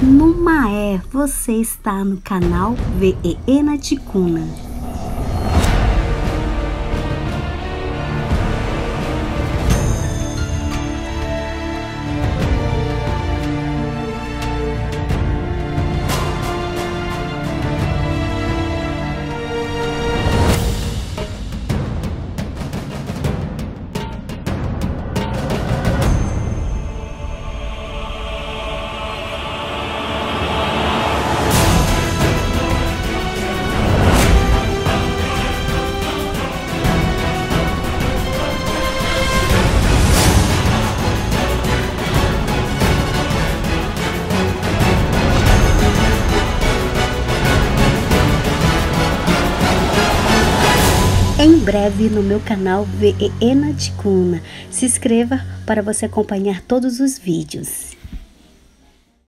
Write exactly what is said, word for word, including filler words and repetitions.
Numaé, você está no canal Veena Ticuna. Em breve no meu canal Veena Ticuna. Se inscreva para você acompanhar todos os vídeos.